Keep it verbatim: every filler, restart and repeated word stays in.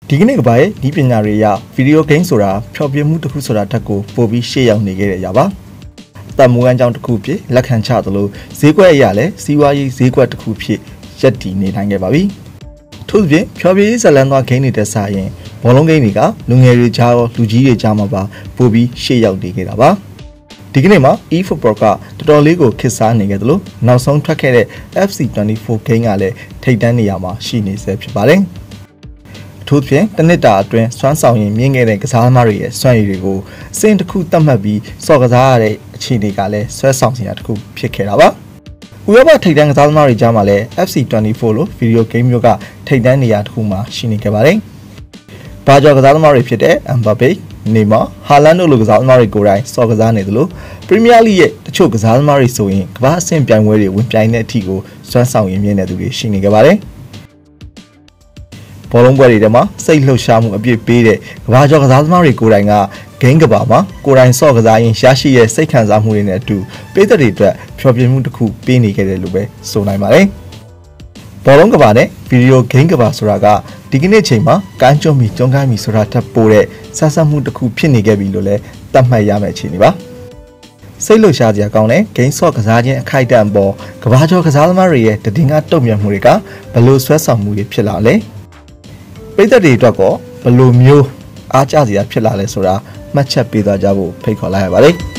ဒီကနေ့ကဘာရဲ့ဒီပညာတွေအရဗီဒီယိုဂိမ်းဆိုတာဖျော်ဖြေမှုတစ်ခုဆိုတာတက်ကိုပို့ပြီးရှေ့ရောက်နေခဲ့ရပါတမူအန်ကြောင့်တစ်ခုဖြစ်လက်ခံချသလိုဈေးကွက်အရာလည်းစီးပွားရေးဈေးကွက်တစ်ခုဖြစ်ရပ်တည်နေနိုင်ခဲ့ပါပြီထို့ပြင်ဖျော်ဖြေရေးဇလန်သွားဂိမ်းနေတဲ့စာရင်ဘောလုံးဂိမ်းတွေကလူငယ်တွေကြားရောလူကြီးတွေကြားမှာပါပို့ပြီးရှေ့ရောက်နေခဲ့တာပါဒီကနေ့မှာ e-football ကတော်တော်လေးကိုခစ်စားနေခဲ့သလိုနောက်ဆုံးထွက်ခဲ့တဲ့ F C twenty-four ဂိမ်းကလည်းထိပ်တန်းနေရာမှာရှိနေဆဲဖြစ်ပါတယ်ထို့ပြင်တနစ်တာအတွင်းစွမ်းဆောင်ရင်မြင့်ခဲ့တဲ့ကစားသမားတွေရဲ့စွမ်းရည်တွေကိုအဆင့်တစ်ခုသတ်မှတ်ပြီးစော်ကစားရတဲ့အခြေအနေကလည်းဆွဲဆောင်စရာတစ်ခုဖြစ်ခဲ့တာပါဥရောပထိပ်တန်းကစားသမားတွေကြားမှာလည်း F C twenty-four လို့ဗီဒီယိုဂိမ်းမျိုးကထိပ်တန်းနေရာတစ်ခုမှာရှိနေခဲ့ပါတယ်။ဘာကြောင့်ကစားသမားတွေဖြစ်တဲ့အမ်ဘာပေ၊နေမာ၊ဟာလန်တို့လိုကစားသမားတွေကိုယ်တိုင်စော်ကစားနေသလိုပရီးမီးယားလိရဲ့တချို့ကစားသမားတွေဆိုရင်ကမ္ဘာအဆင့်ပြိုင်ပွဲတွေဝင်ပြိုင်တဲ့အထိကိုစွမ်းဆောင်ရည်မြင့်တဲ့သူတွေရှိနေခဲ့ပါတယ်။ဘောလုံးပွဲတွေထဲမှာစိတ်လှုပ်ရှားမှုအပြည့်ပေးတဲ့ကမ္ဘာကျော်ကစားသမားတွေကိုယ်တိုင်ကဂိမ်းကဘာမှာကိုယ်တိုင်စော့ကစားရင်ရရှိတဲ့စိတ်ခံစားမှုတွေနဲ့အတူပေးသက်တွေအတွက်ဖျော်ဖြေမှုတစ်ခုပေးနေခဲ့တယ်လို့ပဲဆိုနိုင်ပါတယ်။ဘောလုံးကဘာနဲ့ဗီဒီယိုဂိမ်းကဘာဆိုတာကဒီကနေ့ချိန်မှာကမ်းကျွန်းမီကျွန်းကိုင်းမီဆိုတာထပ်ပို့တဲ့ဆက်ဆက်မှုတစ်ခုဖြစ်နေခဲ့ပြီလို့လည်းသတ်မှတ်ရမယ့်အခြေအနေပါ။စိတ်လှုပ်ရှားစရာကောင်းတဲ့ဂိမ်းစော့ကစားခြင်းအခိုက်အတန့်ပေါ်ကဘာကျော်ကစားသမားတွေရဲ့တည်ငါတုံ့ပြန်မှုတွေကဘလို့ဆွဲဆောင်မှုတွေဖြစ်လာလဲ။ပေးသက်တွေအတွက်ကောဘလို့မျိုးအားကျစရာဖြစ်လာလဲဆိုတာမှတ်ချက်ပေးသွားကြဖို့ဖိတ်ခေါ်လိုက်ရပါတယ်။